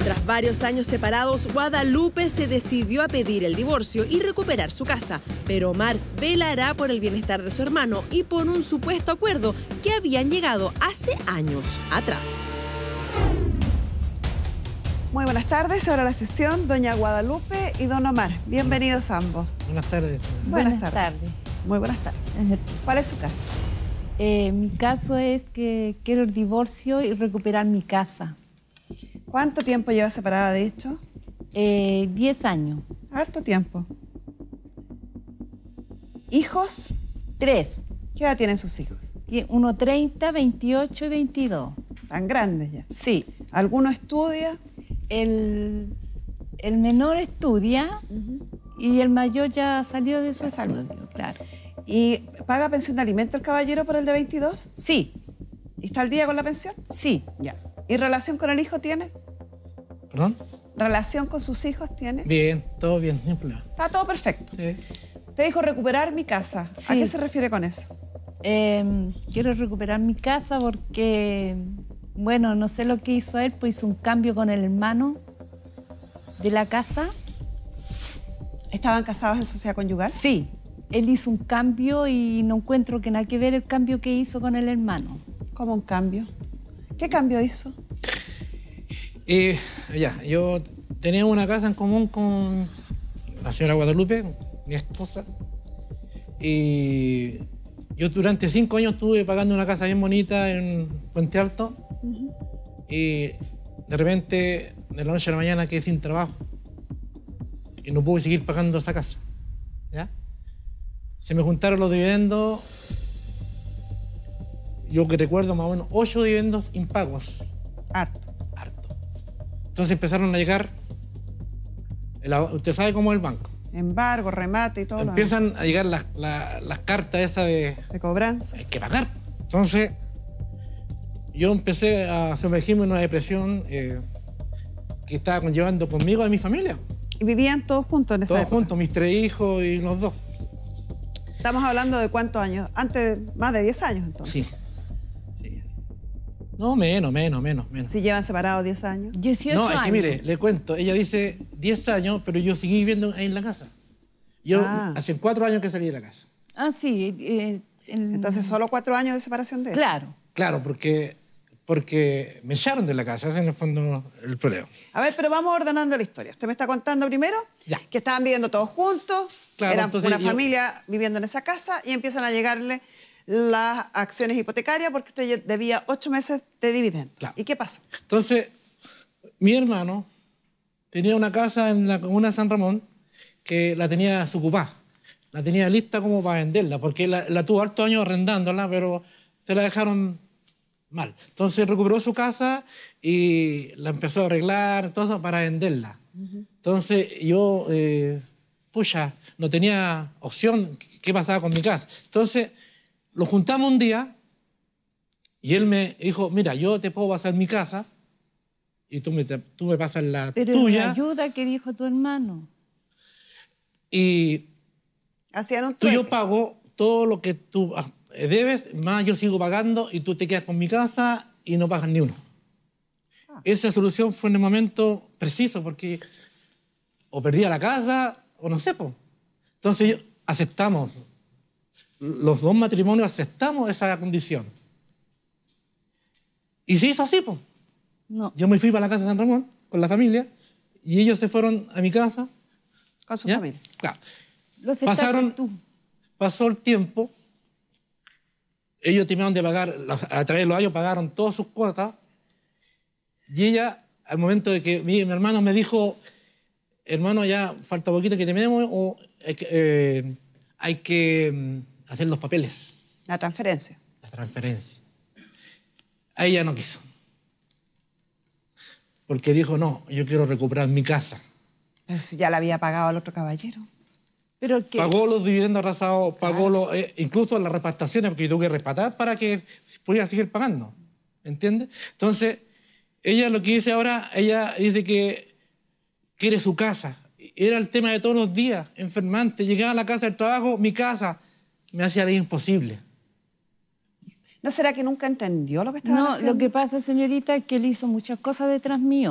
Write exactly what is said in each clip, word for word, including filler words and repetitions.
Tras varios años separados, Guadalupe se decidió a pedir el divorcio y recuperar su casa. Pero Omar velará por el bienestar de su hermano y por un supuesto acuerdo que habían llegado hace años atrás. Muy buenas tardes, ahora la sesión, doña Guadalupe y don Omar. Bienvenidos ambos. Buenas tardes. Buenas, buenas tardes. tardes. Muy buenas tardes. ¿Cuál es su caso? Eh, mi caso es que quiero el divorcio y recuperar mi casa. ¿Cuánto tiempo lleva separada de esto? Eh, diez años. Harto tiempo. ¿Hijos? Tres. ¿Qué edad tienen sus hijos? Uno treinta, veintiocho y veintidós. Tan grandes ya. Sí. ¿Alguno estudia? El, el menor estudia uh-huh. y el mayor ya salió de su estudio, claro. ¿Y paga pensión de alimento el caballero por el de veintidós? Sí. ¿Y está al día con la pensión? Sí. Ya. ¿Y relación con el hijo tiene? ¿Perdón? ¿Relación con sus hijos tiene? Bien, todo bien, sin problema. Está todo perfecto. Sí. Te dijo recuperar mi casa. Sí. ¿A qué se refiere con eso? Eh, quiero recuperar mi casa porque, bueno, no sé lo que hizo él, pues hizo un cambio con el hermano de la casa. ¿Estaban casados en sociedad conyugal? Sí. Él hizo un cambio y no encuentro que nada que ver el cambio que hizo con el hermano. ¿Cómo un cambio? ¿Qué cambio hizo? Eh, ya, yo tenía una casa en común con la señora Guadalupe, mi esposa, y yo durante cinco años estuve pagando una casa bien bonita en Puente Alto, uh-huh. y de repente, de la noche a la mañana, quedé sin trabajo y no pude seguir pagando esa casa, ¿ya? Se me juntaron los dividendos, yo que recuerdo más o menos ocho dividendos impagos. Harto. Harto. Entonces empezaron a llegar, el, usted sabe cómo es el banco. Embargo, remate y todo. Empiezan a llegar las, las, las cartas esas de... De cobranza. Hay que pagar. Entonces, yo empecé a sumergirme en una depresión eh, que estaba conllevando conmigo a mi familia. ¿Y vivían todos juntos en esa Todos época? juntos, mis tres hijos y los dos. Estamos hablando de cuántos años, antes, más de diez años entonces. Sí. sí. No, menos, menos, menos, menos. ¿Si llevan separados diez años? dieciocho no, es años. que mire, le cuento, ella dice diez años, pero yo seguí viviendo ahí en la casa. Yo ah. hace cuatro años que salí de la casa. Ah, sí. Eh, el... Entonces, solo cuatro años de separación de él. Claro. Claro, porque, porque me echaron de la casa, ese es en el fondo el problema. A ver, pero vamos ordenando la historia. Usted me está contando primero ya. que estaban viviendo todos juntos, claro, eran una yo... familia viviendo en esa casa y empiezan a llegarle las acciones hipotecarias porque usted debía ocho meses de dividendos. Claro. ¿Y qué pasó? Entonces, mi hermano tenía una casa en la comuna de San Ramón que la tenía desocupada. La tenía lista como para venderla, porque la, la tuvo hartos años arrendándola, pero se la dejaron mal. Entonces recuperó su casa y la empezó a arreglar, todo para venderla. Uh-huh. Entonces yo, eh, pucha, no tenía opción qué pasaba con mi casa. Entonces lo juntamos un día y él me dijo, mira, yo te puedo pasar mi casa y tú me, tú me pasas la Pero tuya. Pero la ayuda que dijo tu hermano. Y hacían un tú yo pago todo lo que tú debes, más yo sigo pagando y tú te quedas con mi casa y no pagas ni uno. Ah. Esa solución fue en el momento preciso porque o perdía la casa o no sé, po. Entonces yo, aceptamos, los dos matrimonios aceptamos esa condición. Y se hizo así, po. No. Yo me fui para la casa de San Ramón con la familia y ellos se fueron a mi casa. Con su ¿ya? familia. Claro. Los Pasaron, tú. pasó el tiempo, ellos terminaron de pagar, a través de los años pagaron todas sus cuotas y ella, al momento de que mi, mi hermano me dijo, hermano, ya falta poquito que terminemos o hay que, eh, hay que hacer los papeles. La transferencia. La transferencia. A ella no quiso. Porque dijo, no, yo quiero recuperar mi casa. Pero si ya la había pagado al otro caballero. ¿Pero qué? Pagó los dividendos arrasados, pagó los, eh, incluso las repastaciones, porque tuvo que repatar para que pudiera seguir pagando. ¿Entiendes? Entonces, ella lo que dice ahora, ella dice que quiere su casa. Era el tema de todos los días, enfermante. Llegaba a la casa del trabajo, mi casa, me hacía la vida imposible. ¿No será que nunca entendió lo que estaba no, haciendo? No, lo que pasa, señorita, es que él hizo muchas cosas detrás mío.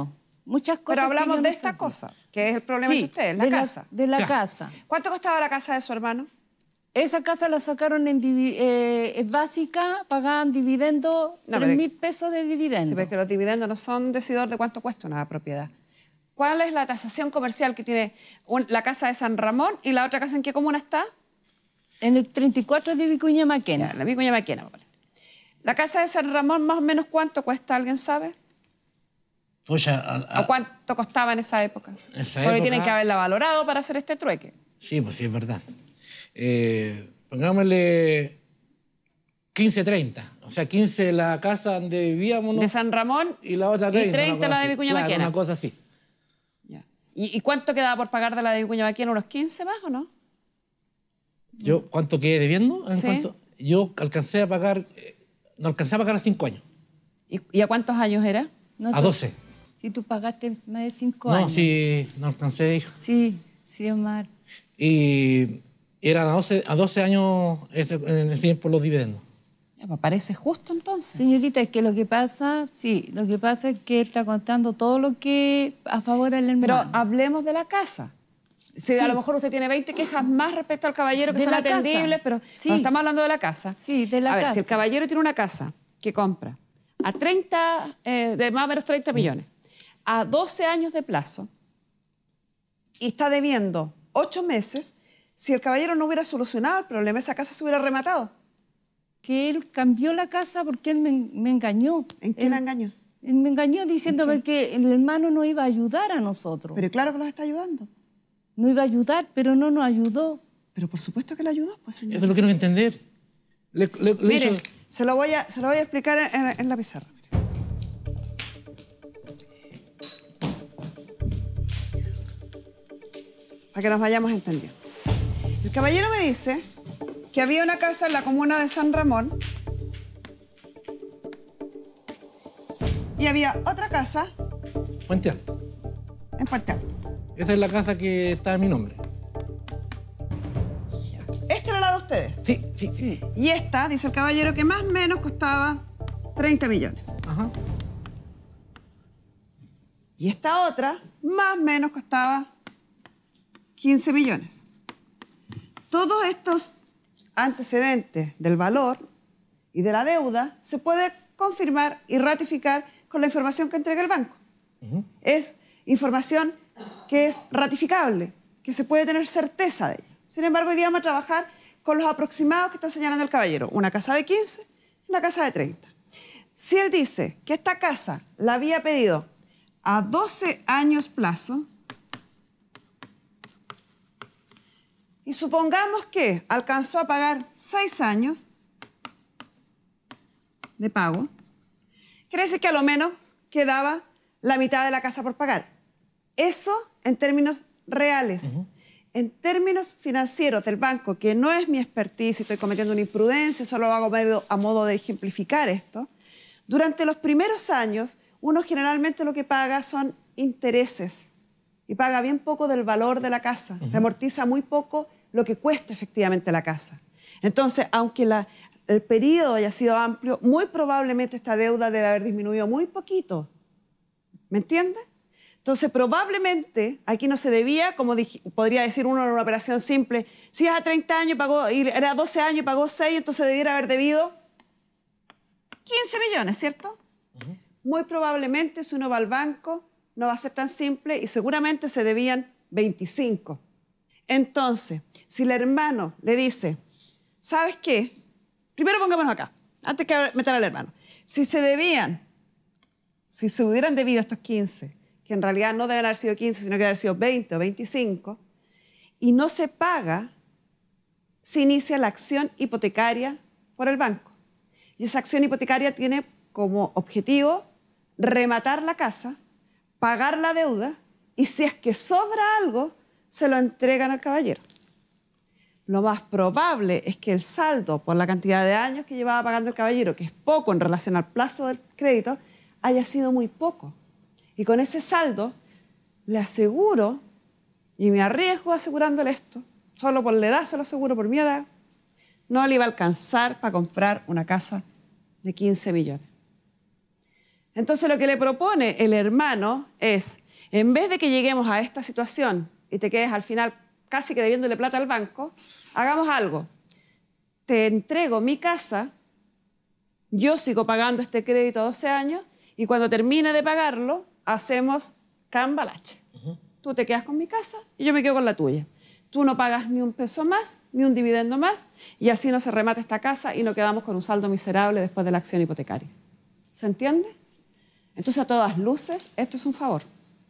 muchas cosas. Pero hablamos que yo de no esta sabía. cosa, que es el problema Sí, de ustedes, la de casa. La, de la Ya. casa. ¿Cuánto costaba la casa de su hermano? Esa casa la sacaron en divi- eh, es básica, pagaban dividendo, No, tres pero- mil pesos de dividendo. Sí, pero es que los dividendos no son decidor de cuánto cuesta una propiedad. ¿Cuál es la tasación comercial que tiene un- la casa de San Ramón y la otra casa en qué comuna está? En el treinta y cuatro de Vicuña Maquena. Ya, la Vicuña Maquena. Vale. La casa de San Ramón, más o menos, ¿cuánto cuesta? ¿Alguien sabe? Pucha, a- a- ¿O cuánto costaba en esa época? En esa Porque época- tienen que haberla valorado para hacer este trueque. sí, pues sí, es verdad. Eh, pongámosle quince treinta. O sea, quince la casa donde vivíamos, ¿no? De San Ramón Y la otra y treinta. treinta una cosa la de así. Vicuña Claro, Maquena. una cosa así. Ya. ¿Y, ¿Y cuánto quedaba por pagar de la de Vicuña Maquena? ¿Unos quince más o no? Yo, ¿cuánto quedé debiendo? ¿En Sí. cuánto? Yo alcancé a pagar, eh, no alcancé a pagar a cinco años, ¿Y, y a cuántos años era? No, a tú- doce. Si tú pagaste más de cinco No, años. sí, no alcancé, hija. Sí, sí, Omar. Y eran a doce, a doce años ese- en ese tiempo los dividendos. Ya, pues parece justo entonces. Señorita, es que lo que pasa, sí, lo que pasa es que él está contando todo lo que a favor del Pero hermano. hablemos de la casa. Si Sí. a lo mejor usted tiene veinte quejas más respecto al caballero que De son la casa. atendibles, pero Sí. cuando estamos hablando de la casa. Sí, de la a ver, casa. si el caballero tiene una casa que compra a treinta, eh, de más o menos treinta millones, a doce años de plazo, y está debiendo ocho meses, si el caballero no hubiera solucionado el problema, esa casa se hubiera rematado. Que él cambió la casa porque él me, me engañó. ¿En qué Él- la engañó? Él me engañó diciéndome que el hermano no iba a ayudar a nosotros. Pero claro que los está ayudando. No iba a ayudar, pero no nos ayudó. Pero por supuesto que le ayudó, pues señor. Eso lo quiero entender. Le, le- le Mire, hizo- se lo voy a, se lo voy a explicar en, en la pizarra. Mire. Para que nos vayamos entendiendo. El caballero me dice que había una casa en la comuna de San Ramón y había otra casa Puente Alto. en Puente Alto. Esa es la casa que está a mi nombre. Esta era la de ustedes. Sí, sí, sí. Y esta, dice el caballero, que más o menos costaba treinta millones. Ajá. Y esta otra, más o menos, costaba quince millones. Todos estos antecedentes del valor y de la deuda se puede confirmar y ratificar con la información que entrega el banco. Ujú. Es información que es ratificable, que se puede tener certeza de ella. Sin embargo, hoy día vamos a trabajar con los aproximados que está señalando el caballero. Una casa de quince y una casa de treinta. Si él dice que esta casa la había pedido a doce años plazo, y supongamos que alcanzó a pagar seis años de pago, quiere decir que a lo menos quedaba la mitad de la casa por pagar. Eso en términos reales. Uh-huh. En términos financieros del banco, que no es mi expertise, estoy cometiendo una imprudencia, solo lo hago medio a modo de ejemplificar esto, durante los primeros años uno generalmente lo que paga son intereses y paga bien poco del valor de la casa. Uh-huh. Se amortiza muy poco lo que cuesta efectivamente la casa. Entonces, aunque la, el periodo haya sido amplio, muy probablemente esta deuda debe haber disminuido muy poquito. ¿Me entiende? Entonces, probablemente aquí no se debía, como dije, podría decir uno en una operación simple, si es a treinta años pagó, y era doce años y pagó seis, entonces debiera haber debido quince millones, ¿cierto? Uh-huh. Muy probablemente, si uno va al banco, no va a ser tan simple y seguramente se debían veinticinco. Entonces, si el hermano le dice, ¿sabes qué? Primero pongámonos acá, antes que meter al hermano. Si se debían, si se hubieran debido estos quince, que en realidad no deben haber sido quince, sino que deben haber sido veinte o veinticinco, y no se paga, se inicia la acción hipotecaria por el banco. Y esa acción hipotecaria tiene como objetivo rematar la casa, pagar la deuda, y si es que sobra algo, se lo entregan al caballero. Lo más probable es que el saldo por la cantidad de años que llevaba pagando el caballero, que es poco en relación al plazo del crédito, haya sido muy poco. Y con ese saldo, le aseguro, y me arriesgo asegurándole esto, solo por la edad se lo aseguro, por mi edad, no le iba a alcanzar para comprar una casa de quince millones. Entonces lo que le propone el hermano es, en vez de que lleguemos a esta situación y te quedes al final casi que debiéndole plata al banco, hagamos algo. Te entrego mi casa, yo sigo pagando este crédito a doce años y cuando termine de pagarlo, hacemos cambalache. Uh-huh. Tú te quedas con mi casa y yo me quedo con la tuya. Tú no pagas ni un peso más, ni un dividendo más, y así no se remata esta casa y no quedamos con un saldo miserable después de la acción hipotecaria. ¿Se entiende? Entonces, a todas luces, esto es un favor.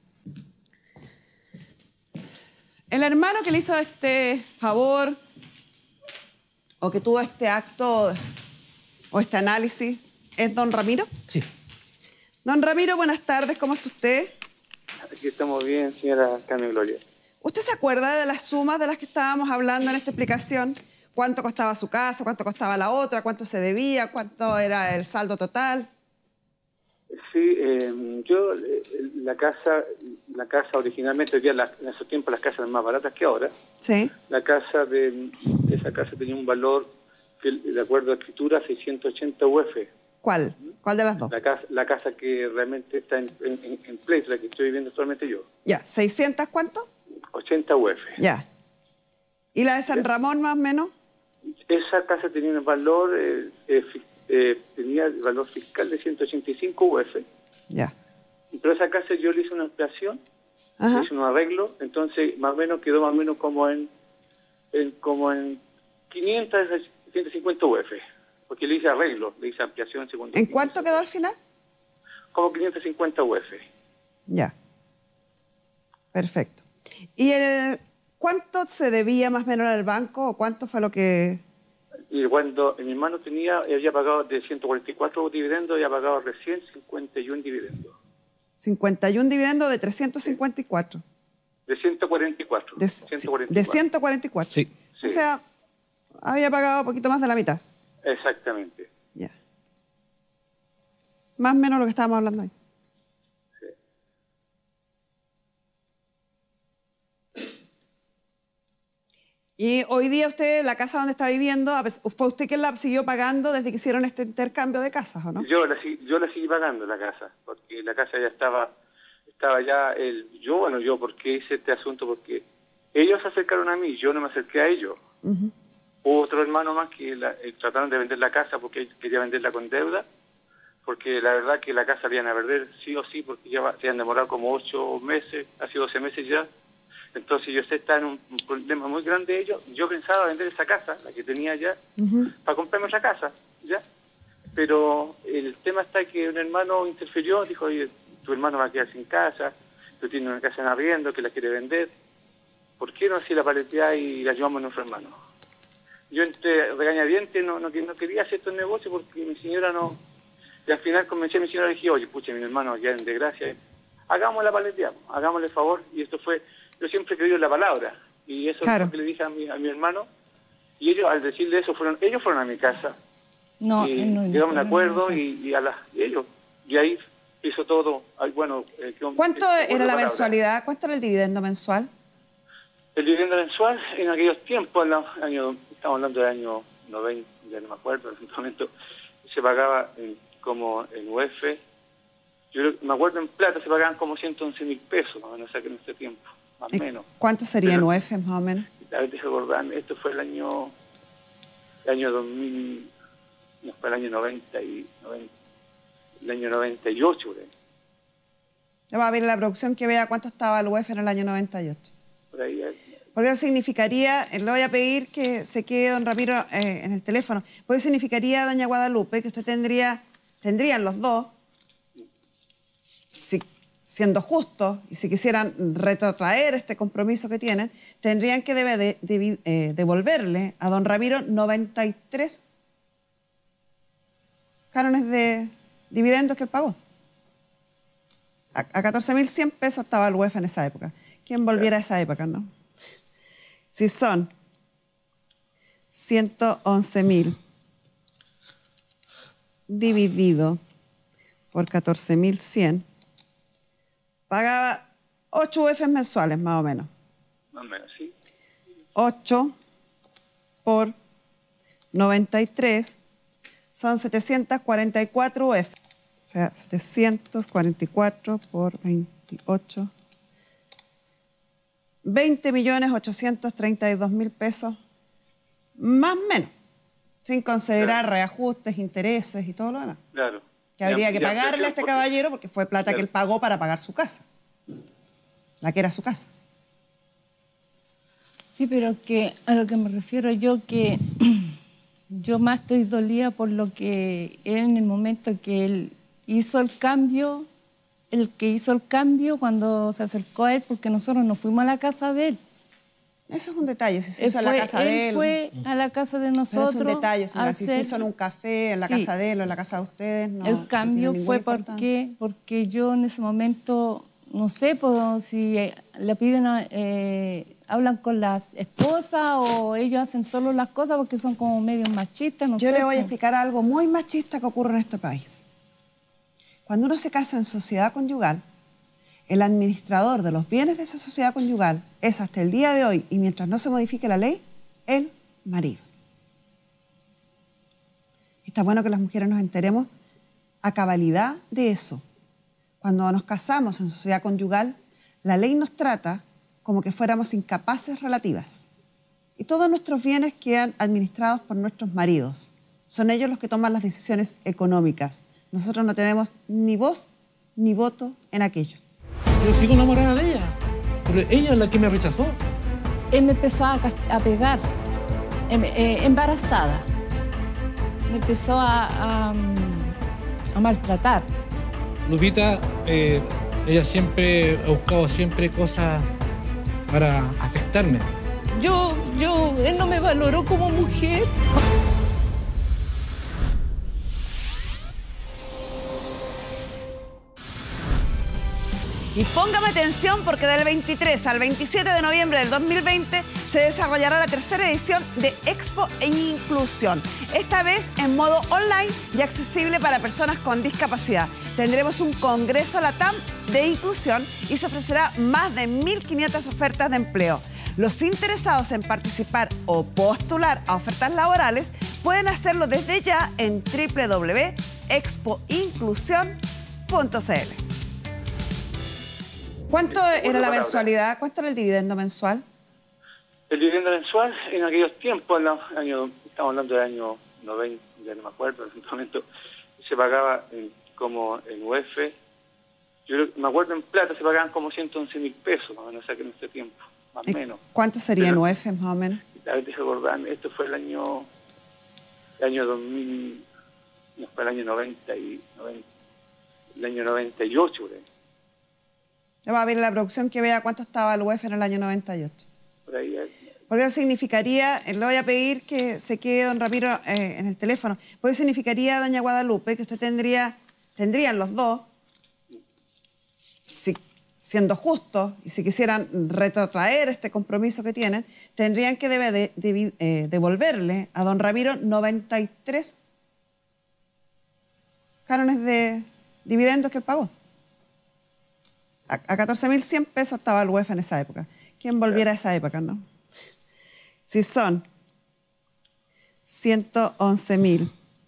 El hermano que le hizo este favor, o que tuvo este acto, o este análisis, ¿es don Ramiro? Sí. Don Ramiro, buenas tardes, ¿cómo está usted? Aquí estamos bien, señora Carmen Gloria. ¿Usted se acuerda de las sumas de las que estábamos hablando en esta explicación? ¿Cuánto costaba su casa? ¿Cuánto costaba la otra? ¿Cuánto se debía? ¿Cuánto era el saldo total? Sí, eh, yo, eh, la casa la casa originalmente, había la, en esos tiempos las casas eran más baratas que ahora. Sí. La casa de, esa casa tenía un valor, que, de acuerdo a escritura, seiscientos ochenta U F. ¿Cuál? ¿Cuál de las dos? La casa, la casa que realmente está en, en, en pleito, la que estoy viviendo actualmente yo. Ya, ¿seiscientos cuánto? ochenta U F. Ya. ¿Y la de San Ramón más o menos? Esa casa tenía un valor, eh, eh, eh, tenía el valor fiscal de ciento ochenta y cinco U F. Ya. Pero esa casa yo le hice una ampliación, Ajá. le hice un arreglo, entonces más o menos quedó más o menos como en, en como en quinientos, ciento cincuenta U F. Porque le hice arreglo, le hice ampliación. Según ¿En cuánto quedó al final? Como quinientos cincuenta U F. Ya. Perfecto. ¿Y el cuánto se debía más o menos al banco o cuánto fue lo que...? Y cuando mi hermano tenía, había pagado de ciento cuarenta y cuatro dividendos, había pagado recién cincuenta y uno dividendos. cincuenta y uno dividendos de trescientos cincuenta y cuatro. De ciento cuarenta y cuatro. De, ciento cuarenta y cuatro. de ciento cuarenta y cuatro. Sí. O sea, había pagado un poquito más de la mitad. Exactamente. Ya. Más o menos lo que estábamos hablando ahí. Sí. Y hoy día usted, la casa donde está viviendo, ¿fue usted quien la siguió pagando desde que hicieron este intercambio de casas, o no? Yo la, yo la seguí pagando la casa, porque la casa ya estaba, estaba ya, el, yo, bueno, yo, ¿por qué hice este asunto? Porque ellos se acercaron a mí, yo no me acerqué a ellos. Uh-huh. Hubo otro hermano más que la, eh, trataron de vender la casa porque quería venderla con deuda, porque la verdad que la casa la iban a perder sí o sí, porque ya va, se han demorado como ocho meses, hace doce meses ya. Entonces yo sé, está en un, un problema muy grande ellos. Yo pensaba vender esa casa, la que tenía ya, uh-huh, para comprarme otra casa, ¿ya? Pero el tema está que un hermano interfirió, dijo, oye, tu hermano va a quedar sin casa, tú tienes una casa en arriendo que la quiere vender, ¿por qué no así la paletea y la llevamos a nuestro hermano? Yo entre regañadientes no, no, no quería hacer estos negocios porque mi señora no... Y al final convencí a mi señora y dije, oye, pucha, mi hermano ya en desgracia, hagamos la paletea, hagámosle favor. Y esto fue, yo siempre he creído en la palabra. Y eso claro, es lo que le dije a mi, a mi hermano. Y ellos, al decirle eso, fueron ellos fueron a mi casa. No, y no, llegamos no, a un acuerdo no, y, y, a la, y ellos. Y ahí hizo todo. Bueno, eh, ¿cuánto eh, era la, la mensualidad? ¿Cuánto era el dividendo mensual? El dividendo mensual en aquellos tiempos, en los años, estamos hablando del año noventa, ya no me acuerdo, en ese momento, se pagaba en, como en U F. Yo me acuerdo en plata se pagaban como ciento once mil pesos, no sé, en ese tiempo, más o menos. ¿Cuánto sería Pero, en U F más o menos? A ver, déjame acordarme, esto fue el año, el año dos mil, no, fue el año noventa y, noventa, el año noventa y ocho. ¿verdad? Le va a ver la producción que vea cuánto estaba el U F en el año noventa y ocho. Por ahí, porque eso significaría, le voy a pedir que se quede don Ramiro eh, en el teléfono, porque eso significaría, doña Guadalupe, que usted tendría, tendrían los dos, si, siendo justos, y si quisieran retrotraer este compromiso que tienen, tendrían que debe de, de, eh, devolverle a don Ramiro noventa y tres cánones de dividendos que él pagó. A, a catorce mil cien pesos estaba el U E F en esa época. ¿Quién volviera a esa época, no? Si son ciento once mil dividido por catorce mil cien, pagaba ocho U E Fs mensuales, más o menos. Más o menos, sí. ocho por noventa y tres son setecientos cuarenta y cuatro U E F. sea, setecientos cuarenta y cuatro por veintiocho. veinte millones ochocientos treinta y dos mil pesos, más o menos, sin considerar claro. reajustes, intereses y todo lo demás. Claro. Que habría que pagarle a este caballero porque fue plata claro. que él pagó para pagar su casa, la que era su casa. Sí, pero que a lo que me refiero yo, que yo más estoy dolida por lo que él en el momento que él hizo el cambio, el que hizo el cambio cuando se acercó a él, porque nosotros nos fuimos a la casa de él. Eso es un detalle, si se hizo fue, a la casa de él. Él fue a la casa de nosotros. Pero es un detalle, señora, hacer... si se hizo en un café, en la sí. casa de él o en la casa de ustedes, no. El cambio no fue porque, porque yo en ese momento, no sé, pues, si le piden, eh, hablan con las esposas o ellos hacen solo las cosas porque son como medios machistas, no yo sé. le voy pues. a explicar algo muy machista que ocurre en este país. Cuando uno se casa en sociedad conyugal, el administrador de los bienes de esa sociedad conyugal es hasta el día de hoy, y mientras no se modifique la ley, el marido. Está bueno que las mujeres nos enteremos a cabalidad de eso. Cuando nos casamos en sociedad conyugal, la ley nos trata como que fuéramos incapaces relativas. Y todos nuestros bienes quedan administrados por nuestros maridos. Son ellos los que toman las decisiones económicas. Nosotros no tenemos ni voz ni voto en aquello. Yo sigo enamorada de ella, pero ella es la que me rechazó. Él me empezó a, a pegar, eh, embarazada. Me empezó a, a, a maltratar. Lupita, eh, ella siempre ha buscado siempre cosas para afectarme. Yo, yo, él no me valoró como mujer. Y póngame atención porque del veintitrés al veintisiete de noviembre del dos mil veinte se desarrollará la tercera edición de Expo e Inclusión. Esta vez en modo online y accesible para personas con discapacidad. Tendremos un congreso LATAM de inclusión y se ofrecerá más de mil quinientas ofertas de empleo. Los interesados en participar o postular a ofertas laborales pueden hacerlo desde ya en w w w punto expo inclusión punto c l. ¿Cuánto era la mensualidad? ¿Cuánto era el dividendo mensual? El dividendo mensual en aquellos tiempos, en los años, estamos hablando del año noventa, ya no me acuerdo, en ese momento se pagaba en, como en U F, yo me acuerdo en plata se pagaban como ciento once mil pesos, más o menos, o sea que en este tiempo, más o menos. ¿Cuánto sería en U F más o menos? A ver, déjame acordarme, esto fue el año, el año dos mil, no, fue el año noventa y, noventa, el año noventa y ocho, por ahí. Va a ver la producción que vea cuánto estaba el U E F en el año noventa y ocho. Por ahí. Porque eso significaría, le voy a pedir que se quede don Ramiro eh, en el teléfono, porque eso significaría, doña Guadalupe, que usted tendría, tendrían los dos, si, siendo justos, y si quisieran retrotraer este compromiso que tienen, tendrían que debe de, de, eh, devolverle a don Ramiro noventa y tres cánones de dividendos que él pagó. A catorce mil cien pesos estaba el U E F en esa época. ¿Quién volviera a esa época, no? Si son ciento once mil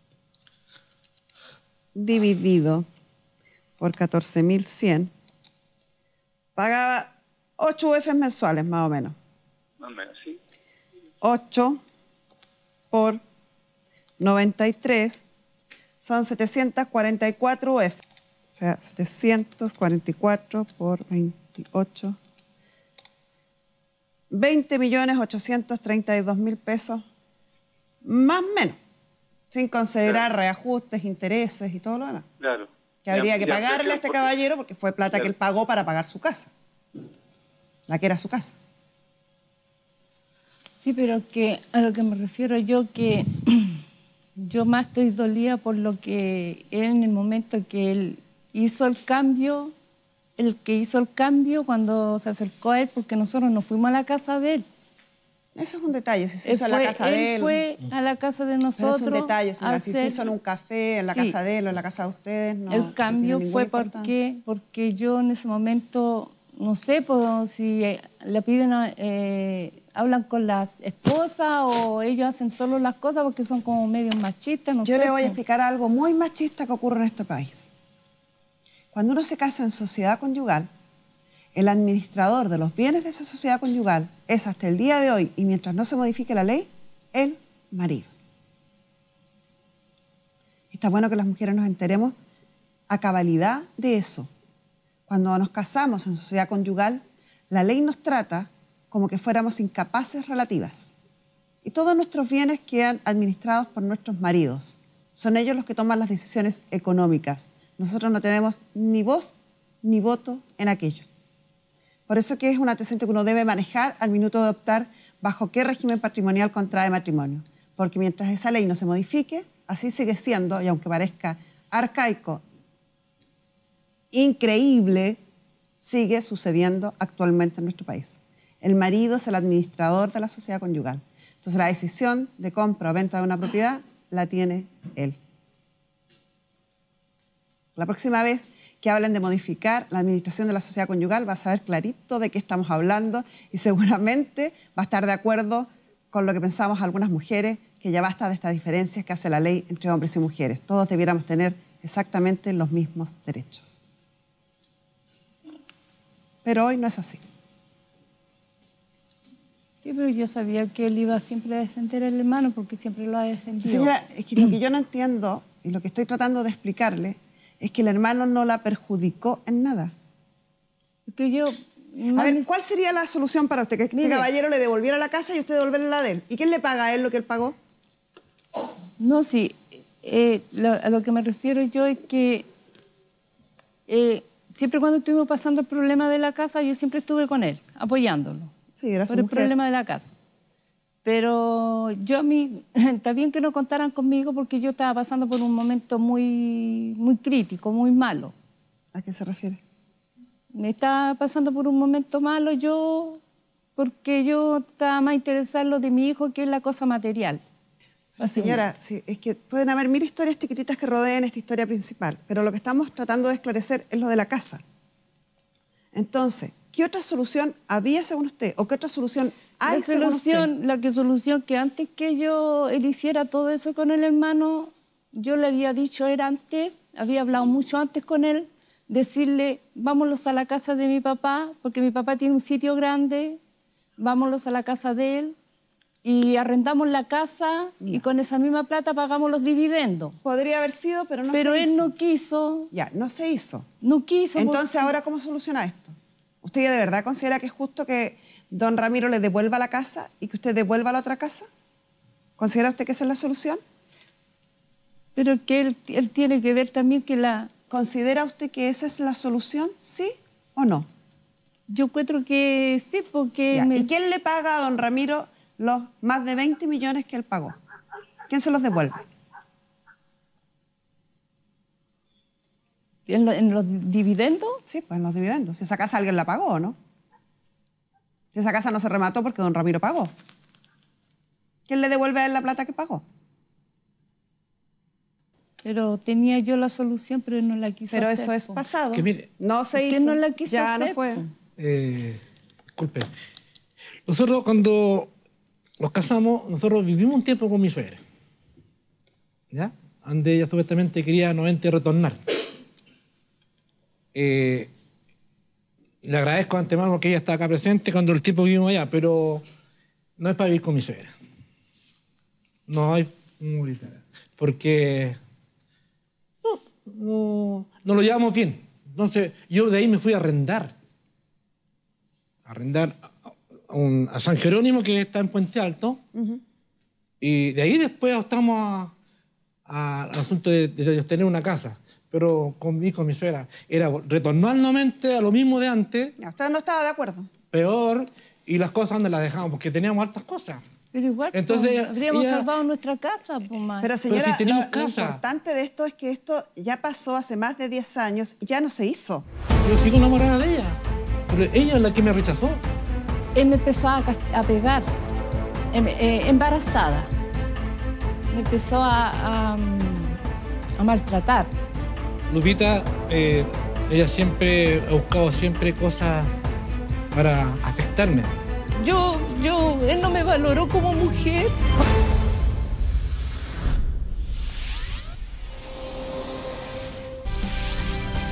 dividido por catorce mil cien, pagaba ocho U E Fs mensuales, más o menos. Más o menos, sí. ocho por noventa y tres son setecientos cuarenta y cuatro U E F. O sea, setecientos cuarenta y cuatro por veintiocho. veinte millones ochocientos treinta y dos mil pesos, más o menos, sin considerar claro. reajustes, intereses y todo lo demás. Claro. Que habría que pagarle a este caballero porque fue plata claro. que él pagó para pagar su casa, la que era su casa. Sí, pero que a lo que me refiero yo, que yo más estoy dolida por lo que él en el momento que él hizo el cambio, el que hizo el cambio cuando se acercó a él, porque nosotros nos fuimos a la casa de él. Eso es un detalle, si se él hizo fue, a la casa él de él. fue a la casa de nosotros. Pero es un detalle, señora, hacer... si se hizo en un café, en la sí. casa de él o en la casa de ustedes, no. El cambio no fue porque, porque yo en ese momento, no sé, pues, si le piden, eh, hablan con las esposas o ellos hacen solo las cosas porque son como medios machistas, no yo sé. Yo le voy pues. a explicar algo muy machista que ocurre en este país. Cuando uno se casa en sociedad conyugal, el administrador de los bienes de esa sociedad conyugal es hasta el día de hoy, y mientras no se modifique la ley, el marido. Y está bueno que las mujeres nos enteremos a cabalidad de eso. Cuando nos casamos en sociedad conyugal, la ley nos trata como que fuéramos incapaces relativas. Y todos nuestros bienes quedan administrados por nuestros maridos. Son ellos los que toman las decisiones económicas. Nosotros no tenemos ni voz ni voto en aquello. Por eso que es un antecedente que uno debe manejar al minuto de optar bajo qué régimen patrimonial contrae matrimonio. Porque mientras esa ley no se modifique, así sigue siendo, y aunque parezca arcaico, increíble, sigue sucediendo actualmente en nuestro país. El marido es el administrador de la sociedad conyugal. Entonces la decisión de compra o venta de una propiedad la tiene él. La próxima vez que hablen de modificar la administración de la sociedad conyugal, va a saber clarito de qué estamos hablando y seguramente va a estar de acuerdo con lo que pensamos algunas mujeres, que ya basta de estas diferencias que hace la ley entre hombres y mujeres. Todos debiéramos tener exactamente los mismos derechos. Pero hoy no es así. Sí, pero yo sabía que él iba siempre a defender al hermano porque siempre lo ha defendido. Señora, es que lo que yo no entiendo y lo que estoy tratando de explicarle es que el hermano no la perjudicó en nada. Que yo, a ver, ¿cuál sería la solución para usted? Que este caballero le devolviera la casa y usted devolverle la de él. ¿Y quién le paga a él lo que él pagó? No, sí. Eh, lo, a lo que me refiero yo es que eh, siempre cuando estuvimos pasando el problema de la casa, yo siempre estuve con él, apoyándolo. Sí, era su por el mujer. problema de la casa. Pero yo a mí, está bien que no contaran conmigo porque yo estaba pasando por un momento muy, muy crítico, muy malo. ¿A qué se refiere? Me estaba pasando por un momento malo yo, porque yo estaba más interesada en lo de mi hijo que en la cosa material. Señora, sí, es que pueden haber mil historias chiquititas que rodeen esta historia principal, pero lo que estamos tratando de esclarecer es lo de la casa. Entonces, ¿qué otra solución había según usted? ¿O qué otra solución hay la según solución, usted? La que solución que antes que yo él hiciera todo eso con el hermano, yo le había dicho era antes, había hablado mucho antes con él, decirle, vámonos a la casa de mi papá, porque mi papá tiene un sitio grande, vámonos a la casa de él, y arrendamos la casa y con esa misma plata pagamos los dividendos. Podría haber sido, pero no pero se hizo. Pero él no quiso. Ya, no se hizo. No quiso. Entonces, porque... ¿ahora cómo soluciona esto? ¿Usted de verdad considera que es justo que don Ramiro le devuelva la casa y que usted devuelva la otra casa? ¿Considera usted que esa es la solución? Pero que él, él tiene que ver también que la... ¿Considera usted que esa es la solución? ¿Sí o no? Yo encuentro que sí, porque... Ya. Me... ¿Y quién le paga a don Ramiro los más de veinte millones que él pagó? ¿Quién se los devuelve? ¿En, lo, ¿En los dividendos? Sí, pues en los dividendos. Si esa casa alguien la pagó, ¿o no? Si esa casa no se remató porque don Ramiro pagó. ¿Quién le devuelve a él la plata que pagó? Pero tenía yo la solución, pero no la quiso pero hacer. Pero eso es po. pasado. Que mire, no se hizo. Que no la quiso ya hacer, no fue. Eh, disculpe. Nosotros cuando nos casamos, nosotros vivimos un tiempo con mi suegra. ¿Ya? Donde ella supuestamente quería nuevamente retornar. Eh, le agradezco de antemano porque ella está acá presente cuando el tiempo vivimos allá, pero no es para vivir con mi suegra. No hay... Porque no, no, no lo llevamos bien. Entonces yo de ahí me fui a arrendar. A arrendar a, un, a San Jerónimo, que está en Puente Alto. Uh-huh. Y de ahí después estamos a, a, al asunto de, de tener una casa. Pero con mi, con mi suegra era retornar nuevamente a lo mismo de antes. Ya, usted no estaba de acuerdo. Peor, y las cosas donde las dejamos, porque teníamos hartas cosas. Pero igual, entonces, pues, habríamos ella... salvado nuestra casa, pues, más. Pero señora, Pero si lo, casa. lo importante de esto es que esto ya pasó hace más de diez años y ya no se hizo. Yo sigo enamorada de ella, pero ella es la que me rechazó. Él me empezó a, a pegar, em, eh, embarazada. Me empezó a, a, a maltratar. Lupita, eh, ella siempre ha buscado siempre cosas para afectarme. Yo, yo, él no me valoró como mujer.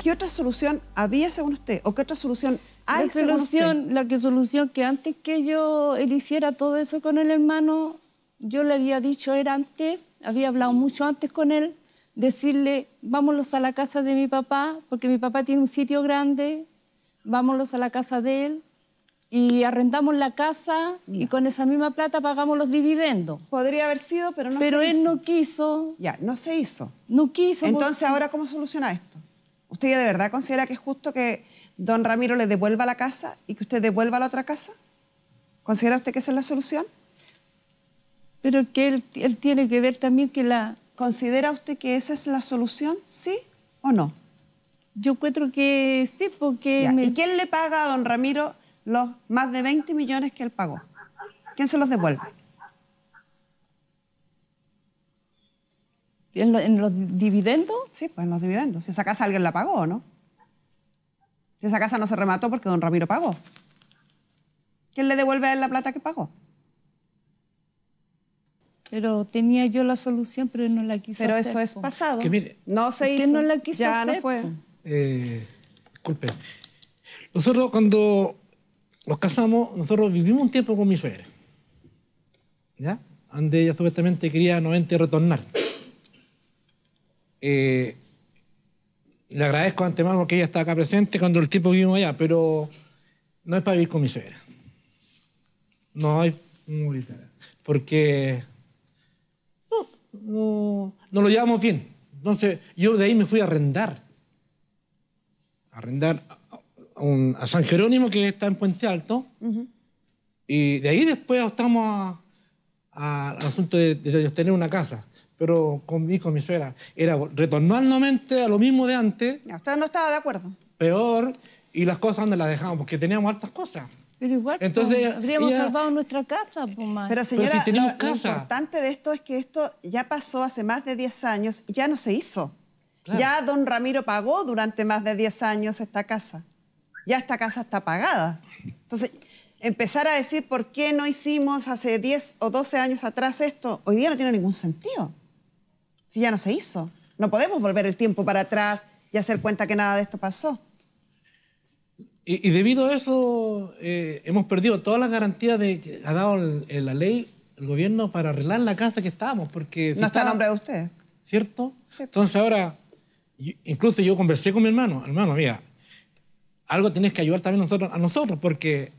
¿Qué otra solución había según usted? ¿O qué otra solución hay La según solución, usted? la que solución que antes que yo él hiciera todo eso con el hermano, yo le había dicho era antes, había hablado mucho antes con él, decirle, vámonos a la casa de mi papá, porque mi papá tiene un sitio grande, vámonos a la casa de él y arrendamos la casa y con esa misma plata pagamos los dividendos. Podría haber sido, pero no Pero se hizo. él no quiso, Ya, no se hizo. no quiso. Entonces, porque- ¿ahora cómo soluciona esto? ¿Usted de verdad considera que es justo que don Ramiro le devuelva la casa y que usted devuelva la otra casa? ¿Considera usted que esa es la solución? Pero que él, él tiene que ver también que la... ¿Considera usted que esa es la solución? ¿Sí o no? Yo encuentro que sí, porque... Ya, me- ¿y quién le paga a don Ramiro los más de veinte millones que él pagó? ¿Quién se los devuelve? ¿En, lo- en los dividendos? Sí, pues en los dividendos. Si esa casa alguien la pagó, ¿o no? Si esa casa no se remató porque don Ramiro pagó. ¿Quién le devuelve a él la plata que pagó? Pero tenía yo la solución, pero él no la quiso Pero hacer. eso es po. pasado. Que mire, no se es que hizo. no la quiso ya hacer, no fue. po. Eh, disculpe. Nosotros cuando nos casamos, nosotros vivimos un tiempo con mi suegra. ¿Ya? Donde ella supuestamente quería nuevamente retornar. Eh, le agradezco de antemano porque ella está acá presente cuando el tiempo vivimos allá, pero no es para vivir con mi suegra. No hay... no, porque no, no, no lo llevamos bien. Entonces yo de ahí me fui a arrendar. A arrendar a, un- a San Jerónimo, que está en Puente Alto. Uh-huh. Y de ahí después estamos a, a, al asunto de, de tener una casa. Pero con mi, con mi suegra era retornar nuevamente a lo mismo de antes, Ya, usted no estaba de acuerdo. peor, y las cosas donde las dejamos, porque teníamos hartas cosas. Pero igual, Entonces, po, habríamos ella- salvado nuestra casa, pues, más. Pero señora, si tenemos lo, lo casa. importante de esto es que esto ya pasó hace más de diez años y ya no se hizo. Claro. Ya don Ramiro pagó durante más de diez años esta casa. Ya esta casa está pagada. Entonces, empezar a decir por qué no hicimos hace diez o doce años atrás esto, hoy día no tiene ningún sentido. Si ya no se hizo. No podemos volver el tiempo para atrás y hacer cuenta que nada de esto pasó. Y, y debido a eso eh, hemos perdido todas las garantías de que ha dado el- el- la ley, el gobierno, para arreglar la casa que estábamos. Porque si No está a estaba- nombre de usted. ¿Cierto? Sí. Entonces ahora, yo- incluso yo conversé con mi hermano. Hermano, mira, algo tenés que ayudar también nosotros, a nosotros, porque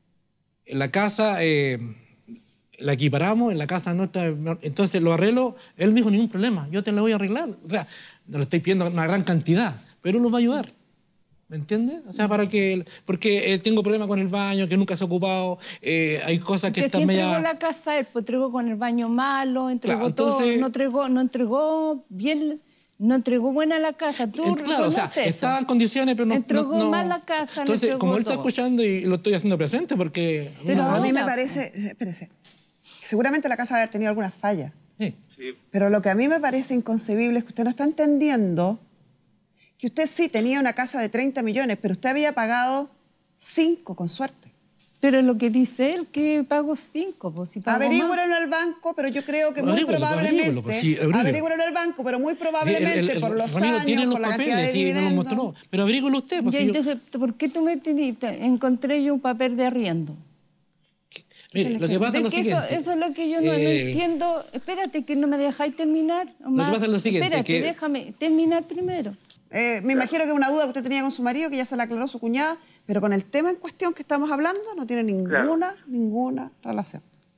en la casa eh, la equiparamos, en la casa nuestra, entonces lo arreglo, él me dijo, ningún problema, yo te lo voy a arreglar. O sea, no le estoy pidiendo una gran cantidad, pero él nos va a ayudar. ¿Me entiendes? O sea, para que... Porque eh, tengo problemas con el baño, que nunca se ha ocupado, eh, hay cosas que Que están si media... entregó la casa, él pues, entregó con el baño malo, entregó Claro, todo, entonces- no entregó, no entregó bien, no entregó buena la casa. Tú Eh, Claro, o sea, reconoces eso. estaba en condiciones, pero no... Entregó no, no- mal la casa, no Entonces, entregó como él está todo. escuchando y lo estoy haciendo presente, porque... Pero No, a mí me ahora, parece... Espérese. Seguramente la casa debe haber tenido algunas fallas. Sí. Sí, Pero lo que a mí me parece inconcebible es que usted no está entendiendo que usted sí tenía una casa de treinta millones, pero usted había pagado cinco con suerte. Pero lo que dice él, que pagó cinco, pues si pagó más. Averígüelo en el banco, pero yo creo que muy Averígüelo, probablemente... averígüelo, pues sí, averígüelo. averígüelo en el banco, pero muy probablemente El- el- el- por los Ramiro años, tiene los por la cantidad de papeles, sí, me los dividendos... mostró. Pero averígüelo usted. Pues, Ya, si yo- entonces, ¿por qué tú me teniste- encontré yo un papel de arriendo? mire, lo que pasa es De lo que eso, siguiente. eso es lo que yo no, no Eh, entiendo. Espérate, que no me dejáis terminar. Omar. pasa es lo siguiente, Espérate, que- déjame terminar primero. Eh, me imagino que una duda que usted tenía con su marido, que ya se la aclaró su cuñada, pero con el tema en cuestión que estamos hablando no tiene ninguna, Claro. ninguna relación.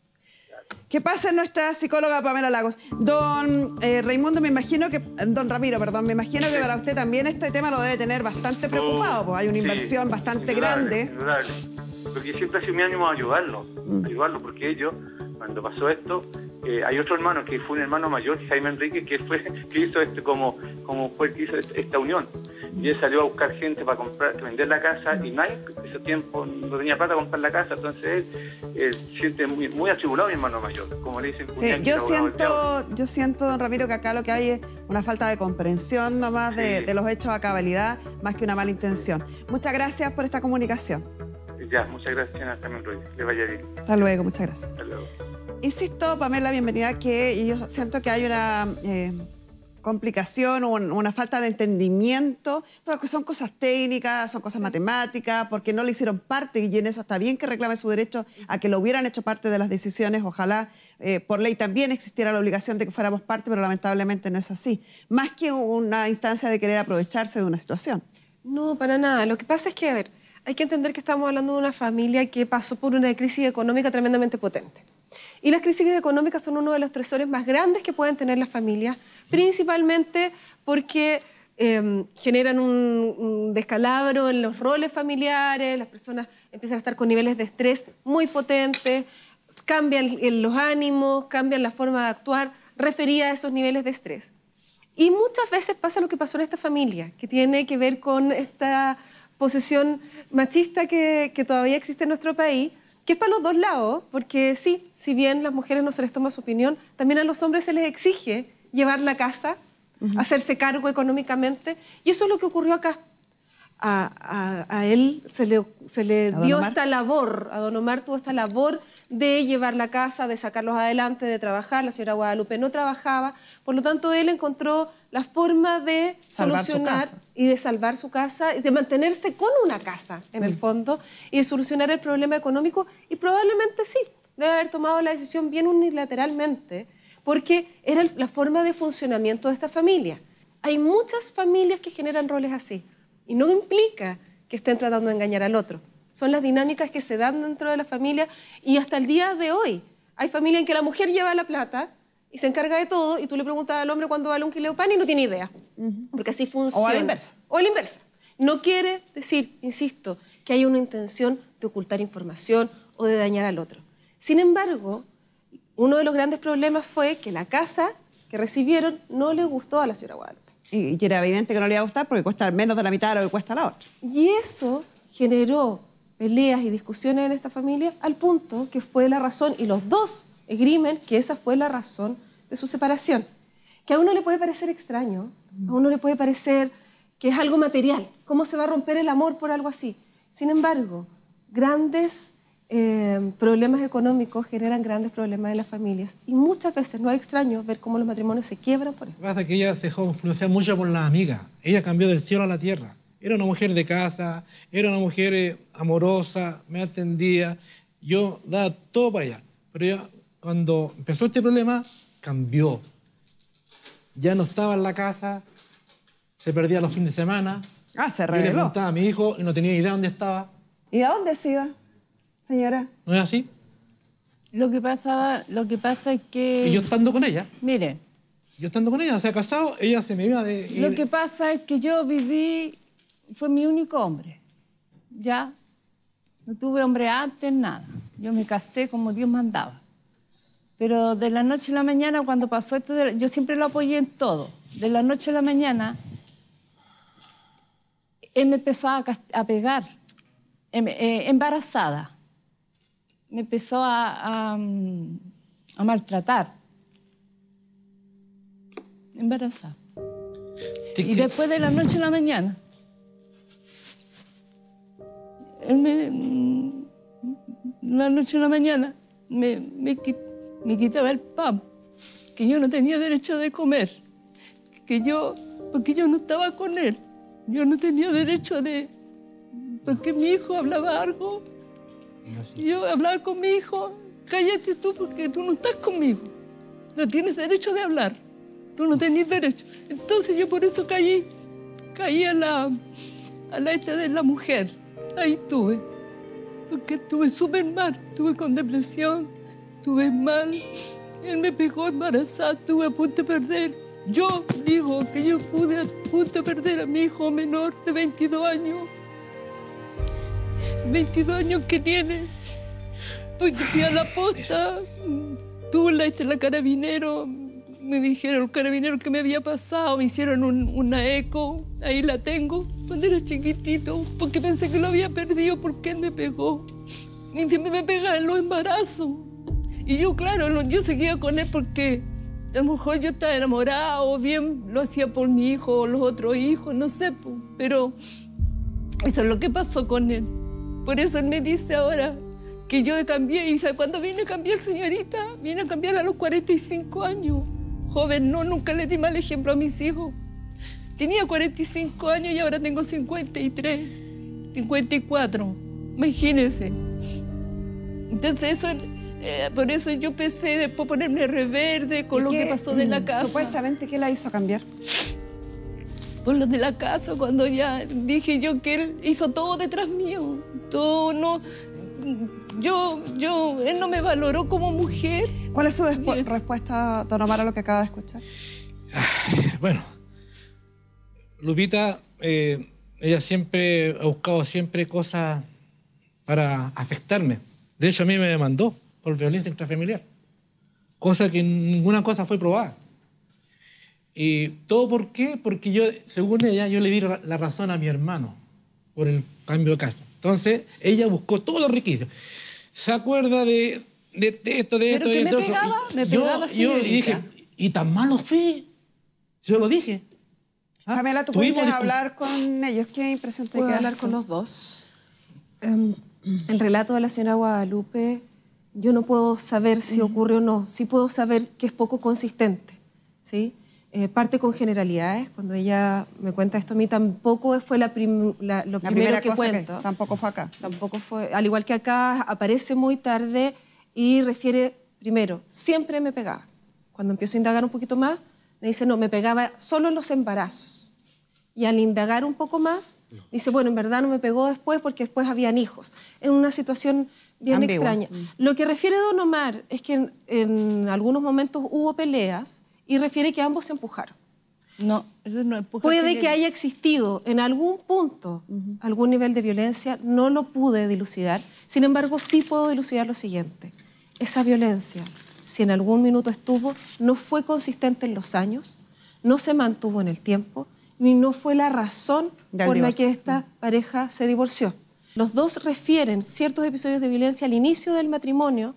¿Qué pasa en nuestra psicóloga Pamela Lagos? Don eh, Raimundo, me imagino que, don Ramiro, perdón, me imagino que para usted también este tema lo debe tener bastante preocupado, pues hay una Sí, inversión bastante indudable, grande. indudable. Porque siempre ha sido mi ánimo ayudarlo, Mm. ayudarlo, porque ellos, cuando pasó esto, eh, hay otro hermano que fue un hermano mayor, Jaime Enrique, que fue que hizo este como, como fue el que hizo este- esta unión. Y él salió a buscar gente para comprar, vender la casa, y nadie en ese tiempo no tenía plata para comprar la casa, entonces él eh, siente muy, muy atribulado mi hermano mayor, como le dicen. Sí, cuñado, yo que era abogado del diablo. siento, yo siento, don Ramiro, que acá lo que hay es una falta de comprensión nomás de, Sí. de los hechos a cabalidad, más que una mala intención. Muchas gracias por esta comunicación. Ya, muchas gracias, señora Carmen Ruiz. Le vaya bien. Hasta luego, muchas gracias. Hasta luego. Insisto, Pamela, bienvenida, que yo siento que hay una eh, complicación o un, una falta de entendimiento, porque son cosas técnicas, son cosas matemáticas, porque no le hicieron parte, y en eso está bien que reclame su derecho a que lo hubieran hecho parte de las decisiones. Ojalá eh, por ley también existiera la obligación de que fuéramos parte, pero lamentablemente no es así. Más que una instancia de querer aprovecharse de una situación. No, para nada. Lo que pasa es que, a ver, hay que entender que estamos hablando de una familia que pasó por una crisis económica tremendamente potente. Y las crisis económicas son uno de los estresores más grandes que pueden tener las familias, principalmente porque eh, generan un, un descalabro en los roles familiares, las personas empiezan a estar con niveles de estrés muy potentes, cambian los ánimos, cambian la forma de actuar referida a esos niveles de estrés. Y muchas veces pasa lo que pasó en esta familia, que tiene que ver con esta posesión machista que, que todavía existe en nuestro país, que es para los dos lados, porque sí, si bien las mujeres no se les toma su opinión, también a los hombres se les exige llevar la casa, uh-huh. hacerse cargo económicamente, y eso es lo que ocurrió acá. A, a, a él se le, se le dio esta labor, a Don Omar tuvo esta labor de llevar la casa, de sacarlos adelante, de trabajar. La señora Guadalupe no trabajaba, por lo tanto él encontró la forma de salvar solucionar y de salvar su casa, y de mantenerse con una casa en mm. el fondo, y de solucionar el problema económico, y probablemente sí, debe haber tomado la decisión bien unilateralmente, porque era la forma de funcionamiento de esta familia. Hay muchas familias que generan roles así, y no implica que estén tratando de engañar al otro. Son las dinámicas que se dan dentro de la familia, y hasta el día de hoy hay familias en que la mujer lleva la plata y se encarga de todo, y tú le preguntas al hombre cuándo vale un kilo de pan y no tiene idea, uh-huh. porque así funciona. O a la inversa. O a la inversa. No quiere decir, insisto, que haya una intención de ocultar información o de dañar al otro. Sin embargo, uno de los grandes problemas fue que la casa que recibieron no le gustó a la señora Guadalupe. Y, y era evidente que no le iba a gustar porque cuesta menos de la mitad de lo que cuesta la otra. Y eso generó peleas y discusiones en esta familia, al punto que fue la razón, y los dos esgrimen que esa fue la razón de su separación. Que a uno le puede parecer extraño, a uno le puede parecer que es algo material. ¿Cómo se va a romper el amor por algo así? Sin embargo, grandes eh, problemas económicos generan grandes problemas en las familias. Y muchas veces no es extraño ver cómo los matrimonios se quiebran por eso. Lo que pasa es que ella se dejó influenciar mucho por las amigas. Ella cambió del cielo a la tierra. Era una mujer de casa, era una mujer eh, amorosa, me atendía. Yo daba todo para ella. Pero ella, cuando empezó este problema, cambió. Ya no estaba en la casa, se perdía los fines de semana. Ah, se Yo le reveló. preguntaba a mi hijo y no tenía idea dónde estaba. ¿Y a dónde se iba, señora? ¿No es así? Lo que pasaba, lo que pasa es que... Y yo estando con ella, Mire, yo estando con ella, o sea, casado, ella se me iba de... lo que pasa es que yo viví, fue mi único hombre, ¿ya? No tuve hombre antes, nada. Yo me casé como Dios mandaba. Pero de la noche a la mañana, cuando pasó esto, de, yo siempre lo apoyé en todo. De la noche a la mañana, él me empezó a, a pegar, em, eh, embarazada. Me empezó a, a, a maltratar. Embarazada. Y después de la noche a la mañana, él me... La noche a la mañana me, me, me quitaba el pan, que yo no tenía derecho de comer, que yo, porque yo no estaba con él, yo no tenía derecho de... Porque mi hijo hablaba algo, yo hablaba con mi hijo, cállate tú porque tú no estás conmigo, no tienes derecho de hablar, tú no tenés derecho. Entonces yo por eso caí, caí a la, a la esta de la mujer, ahí estuve, porque estuve súper mal, estuve con depresión, estuve mal, él me pegó embarazada, estuve a punto de perder. Yo digo que yo pude a punto de perder a mi hijo menor de veintidós años, veintidós años que tiene, porque fui a la posta, tuve la, este, la carabinero, me dijeron el carabinero que me había pasado, me hicieron un, una eco, ahí la tengo, cuando era chiquitito, porque pensé que lo había perdido porque él me pegó. Y siempre me pegaba en los embarazos. Y yo, claro, yo seguía con él porque a lo mejor yo estaba enamorada o bien lo hacía por mi hijo o los otros hijos, no sé, pero eso es lo que pasó con él. Por eso él me dice ahora que yo cambié, y ¿sabe cuándo vine a cambiar, señorita? Vine a cambiar a los cuarenta y cinco años. joven, no, nunca le di mal ejemplo a mis hijos. Tenía cuarenta y cinco años y ahora tengo cincuenta y tres, cincuenta y cuatro. Imagínense. Entonces, eso, eh, por eso yo pensé después ponerme reverde con lo que pasó de la casa. Supuestamente, ¿qué la hizo cambiar? Por lo de la casa, cuando ya dije yo que él hizo todo detrás mío. Todo, no... Yo, yo, él no me valoró como mujer. ¿Cuál es su Yes. respuesta, don Omar, a lo que acaba de escuchar? Bueno, Lupita, eh, ella siempre ha buscado siempre cosas para afectarme. De hecho, a mí me demandó por violencia intrafamiliar, cosa que ninguna cosa fue probada. ¿Y todo por qué? Porque yo, según ella, yo le di la, la razón a mi hermano por el cambio de casa. Entonces, ella buscó todos los requisitos. ¿Se acuerda de, de, de esto, de ¿Pero esto, que de me esto? pegaba? Y Me yo, pegaba, yo señorita. dije, ¿y tan malo fui? Yo lo dije. ¿Ah? Pamela, ¿tú Tuvimos pudiste discus- hablar con ellos? ¿Qué impresión te Puedo queda? hablar con los dos. Em, el relato de la señora Guadalupe, yo no puedo saber si ocurre o no. Sí puedo saber que es poco consistente, ¿sí? Eh, parte con generalidades. Cuando ella me cuenta esto a mí, tampoco fue la prim- la- lo La primero primera que cosa cuento. que tampoco fue acá. Tampoco fue, al igual que acá, aparece muy tarde y refiere, primero, siempre me pegaba. Cuando empiezo a indagar un poquito más, me dice, no, me pegaba solo en los embarazos. Y al indagar un poco más, dice, bueno, en verdad no me pegó después porque después habían hijos. En una situación bien Ambigua. extraña. Lo que refiere don Omar es que en, en algunos momentos hubo peleas y refiere que ambos se empujaron. No, eso no es Puede que haya existido en algún punto algún nivel de violencia, no lo pude dilucidar. Sin embargo, sí puedo dilucidar lo siguiente. Esa violencia, si en algún minuto estuvo, no fue consistente en los años, no se mantuvo en el tiempo, ni no fue la razón Del por la divorcio. que esta pareja se divorció. Los dos refieren ciertos episodios de violencia al inicio del matrimonio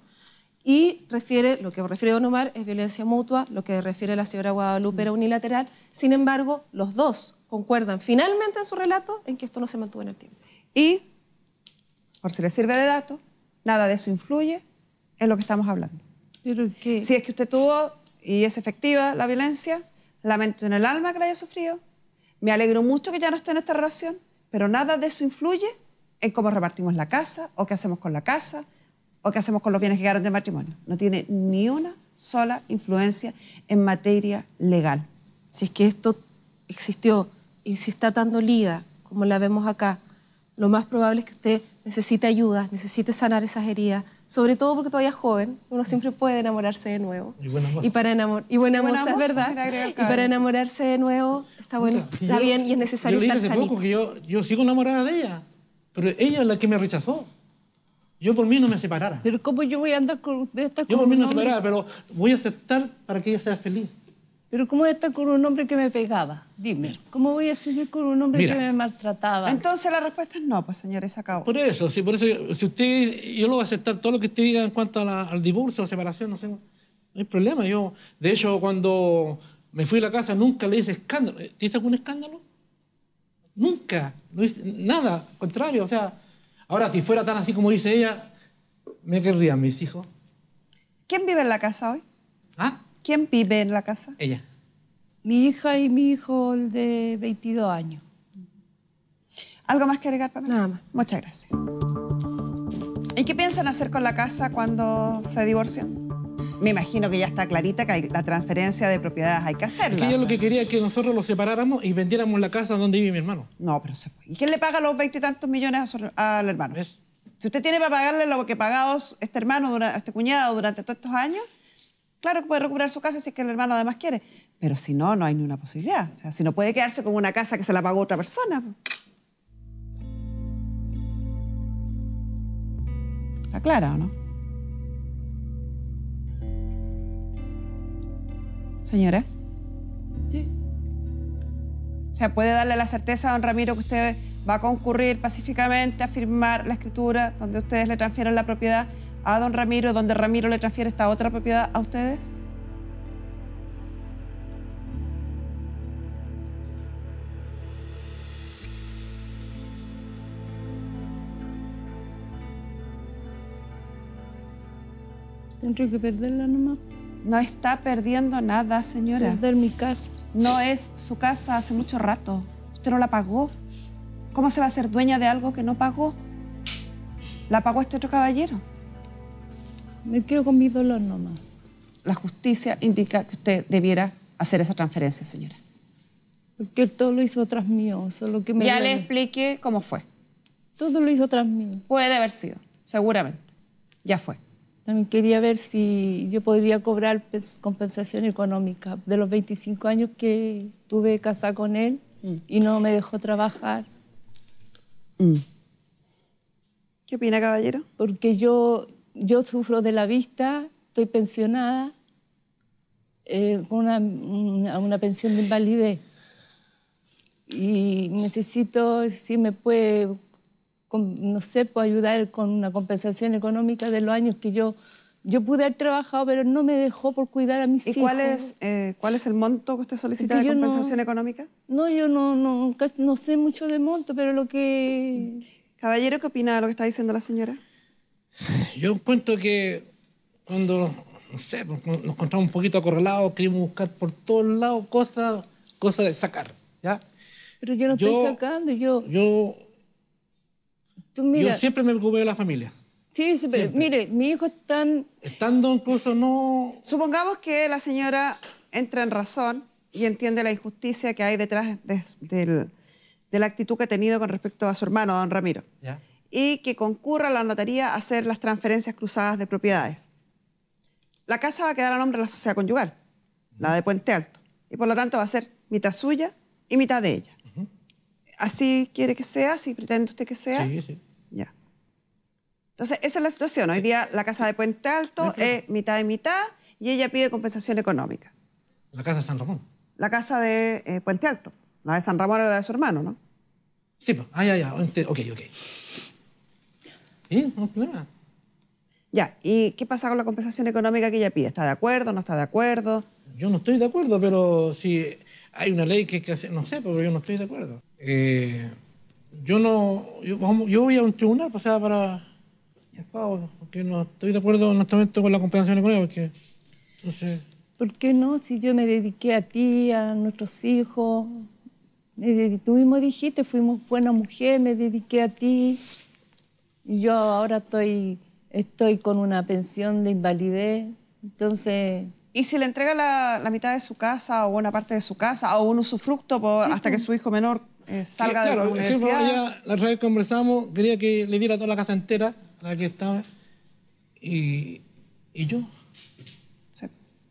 y refiere, lo que refiere don Omar es violencia mutua, lo que refiere la señora Guadalupe era unilateral. Sin embargo, los dos concuerdan finalmente en su relato en que esto no se mantuvo en el tiempo. Y, por si le sirve de dato, nada de eso influye en lo que estamos hablando. ¿Pero qué? Si es que usted tuvo y es efectiva la violencia, lamento en el alma que la haya sufrido, me alegro mucho que ya no esté en esta relación, pero nada de eso influye en cómo repartimos la casa, o qué hacemos con la casa, o qué hacemos con los bienes que quedaron del matrimonio. No tiene ni una sola influencia en materia legal. Si es que esto existió y si está tan dolida como la vemos acá, lo más probable es que usted necesite ayuda, necesite sanar esas heridas, sobre todo porque todavía es joven, uno siempre puede enamorarse de nuevo. Y buena moza. Y para enamor y buena Y buena moza, es moza, verdad. mira, agrega el Y para cabello. enamorarse de nuevo está bueno, Puta, está yo- bien y es necesario Yo le dije estar hace poco sanito. que yo, yo sigo enamorada de ella, pero ella es la que me rechazó. Yo por mí no me separara. Pero ¿cómo yo voy a andar con de estar Yo con por mí un no me hombre? separara, pero voy a aceptar para que ella sea feliz. Pero ¿cómo voy a estar con un hombre que me pegaba? Dime, ¿cómo voy a seguir con un hombre Mira. que me maltrataba? Entonces la respuesta es no, pues señores, se acabó. Por eso, sí, por eso, si usted, yo lo voy a aceptar todo lo que usted diga en cuanto a la- al divorcio o separación, no sé, no hay problema. Yo, de hecho, cuando me fui a la casa nunca le hice escándalo. ¿Te hice algún escándalo? Nunca, no hice nada, al contrario, o sea, ahora si fuera tan así como dice ella, me querrían mis hijos. ¿Quién vive en la casa hoy? ¿Ah? ¿Quién vive en la casa? Ella. Mi hija y mi hijo, el de veintidós años. ¿Algo más que agregar, Pamela? Nada más. Muchas gracias. ¿Y qué piensan hacer con la casa cuando se divorcian? Me imagino que ya está clarita que hay- la transferencia de propiedades hay que Es hacerla. que ella lo que quería es que nosotros los separáramos y vendiéramos la casa donde vive mi hermano. No, pero se puede. ¿Y quién le paga los veintitantos millones a su- al hermano? ¿Ves? Si usted tiene para pagarle lo que pagado este hermano, dura- este cuñado durante todos estos años, claro que puede recuperar su casa si es que el hermano además quiere. Pero si no, no hay ni una posibilidad. O sea, si no puede quedarse con una casa que se la pagó otra persona. ¿Está clara o no? Señora. Sí. O sea, puede darle la certeza a don Ramiro que usted va a concurrir pacíficamente a firmar la escritura donde ustedes le transfieren la propiedad a don Ramiro, donde Ramiro le transfiere esta otra propiedad a ustedes. Tendré que perderla nomás. No está perdiendo nada, señora. Perder mi casa. No es su casa hace mucho rato. Usted no la pagó. ¿Cómo se va a ser dueña de algo que no pagó? La pagó este otro caballero. Me quedo con mi dolor nomás. La justicia indica que usted debiera hacer esa transferencia, señora. Porque él todo lo hizo tras mío, solo que me Ya duele. le expliqué cómo fue. Todo lo hizo tras mío. Puede haber sido, seguramente. Ya fue. También quería ver si yo podría cobrar pues, compensación económica de los veinticinco años que tuve casada con él mm. y no me dejó trabajar. Mm. ¿Qué opina, caballero? Porque yo, yo sufro de la vista, estoy pensionada eh, con una, una, una pensión de invalidez. Y necesito, si me puede, no sé, puedo ayudar con una compensación económica de los años que yo, yo pude haber trabajado, pero no me dejó por cuidar a mis ¿Y hijos. cuál es, eh, cuál es el monto que usted solicita de compensación no, económica? No, yo no, no, no sé mucho de monto, pero lo que... Caballero, ¿qué opina de lo que está diciendo la señora? Yo encuentro que cuando, no sé, nos encontramos un poquito acorralados, queremos buscar por todos lados cosas, cosas de sacar, ¿ya? Pero yo no yo, estoy sacando, yo... Yo, tú mira, yo siempre me preocupé de la familia. Sí, sí, pero mire, mis hijos están... Estando incluso no... Supongamos que la señora entra en razón y entiende la injusticia que hay detrás de, de, de, de la actitud que ha tenido con respecto a su hermano, don Ramiro. ¿Ya? Y que concurra a la notaría a hacer las transferencias cruzadas de propiedades. La casa va a quedar a nombre de la sociedad conyugal, la de Puente Alto. Y por lo tanto va a ser mitad suya y mitad de ella. ¿Así quiere que sea? ¿Así pretende usted que sea? Sí, sí. Ya. Entonces, esa es la situación. Hoy día la casa de Puente Alto es mitad y mitad y ella pide compensación económica. La casa de San Ramón. La casa de eh, Puente Alto. La de San Ramón era de su hermano, ¿no? Sí, pues. Ah, ya, ya. Ok, ok. ¿Sí? No hay problema. Ya. ¿Y qué pasa con la compensación económica que ella pide? ¿Está de acuerdo? ¿No está de acuerdo? Yo no estoy de acuerdo, pero si hay una ley que hay que hacer, no sé, pero yo no estoy de acuerdo. Eh, yo no, yo, yo voy a un tribunal, o sea, para, porque no estoy de acuerdo honestamente con la compensación económica, porque, entonces... ¿Por qué no? Si yo me dediqué a ti, a nuestros hijos, me dediqué, tú mismo dijiste, fuimos buena mujer, me dediqué a ti, y yo ahora estoy, estoy con una pensión de invalidez, entonces... ¿Y si le entrega la, la mitad de su casa o buena parte de su casa o un usufructo por, sí, hasta que su hijo menor eh, salga sí, claro, de la universidad? Ella, la otra vez conversamos, quería que le diera toda la casa entera, la que estaba, y, y yo. Sí.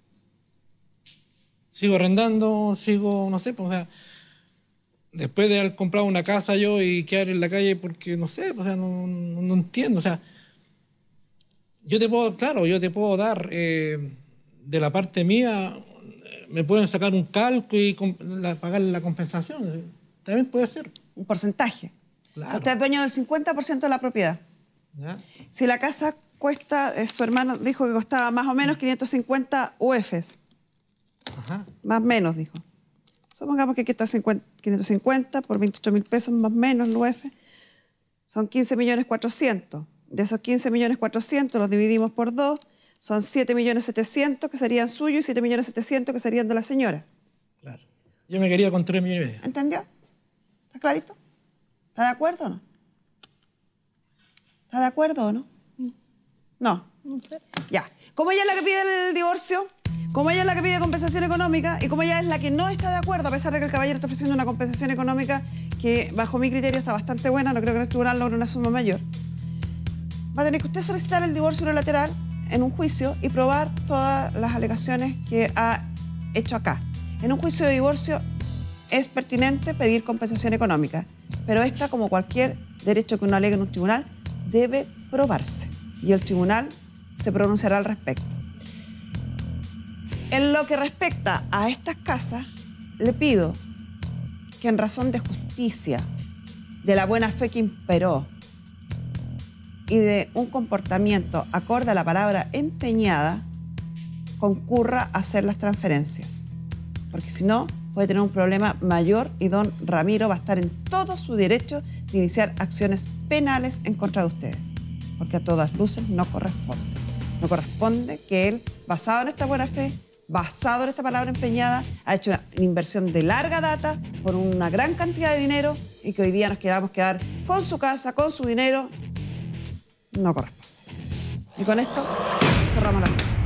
Sigo arrendando, sigo, no sé, pues, o sea, después de haber comprado una casa yo y quedar en la calle porque, no sé, o sea, no, no, no entiendo, o sea, yo te puedo, claro, yo te puedo dar... Eh, de la parte mía, me pueden sacar un cálculo y la, pagar la compensación. También puede ser. Un porcentaje. Claro. Usted es dueño del cincuenta por ciento de la propiedad. ¿Ya? Si la casa cuesta, eh, su hermano dijo que costaba más o menos quinientos cincuenta U Fs. Ajá. Más o menos, dijo. Supongamos que aquí está quinientos cincuenta por veintiocho mil pesos más o menos el U F. Son quince millones cuatrocientos. De esos quince millones cuatrocientos los dividimos por dos. Son siete millones setecientos que serían suyos y siete millones setecientos que serían de la señora. Claro. Yo me quería con tres millones y medio. ¿Entendió? ¿Está clarito? ¿Está de acuerdo o no? ¿Está de acuerdo o no? No. No sé. Ya. Como ella es la que pide el divorcio, como ella es la que pide compensación económica y como ella es la que no está de acuerdo, a pesar de que el caballero está ofreciendo una compensación económica que bajo mi criterio está bastante buena, no creo que el tribunal logre una suma mayor, va a tener que usted solicitar el divorcio unilateral en un juicio y probar todas las alegaciones que ha hecho acá. En un juicio de divorcio es pertinente pedir compensación económica, pero esta, como cualquier derecho que uno alegue en un tribunal, debe probarse y el tribunal se pronunciará al respecto. En lo que respecta a estas casas, le pido que en razón de justicia, de la buena fe que imperó, y de un comportamiento acorde a la palabra empeñada, concurra a hacer las transferencias. Porque si no, puede tener un problema mayor y don Ramiro va a estar en todo su derecho de iniciar acciones penales en contra de ustedes. Porque a todas luces no corresponde. No corresponde que él, basado en esta buena fe, basado en esta palabra empeñada, ha hecho una inversión de larga data por una gran cantidad de dinero y que hoy día nos quedamos quedar con su casa, con su dinero. No corresponde. Y con esto cerramos la sesión.